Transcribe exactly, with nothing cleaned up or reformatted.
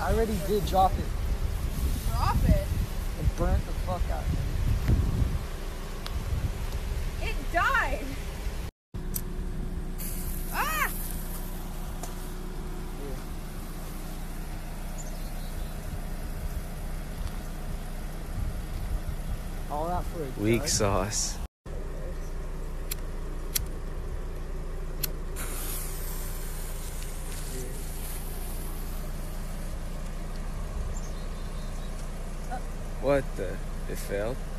I already did drop it. Drop it? It burnt the fuck out of me. It died! Ah! All that for a Weak jug? sauce. What the? It failed?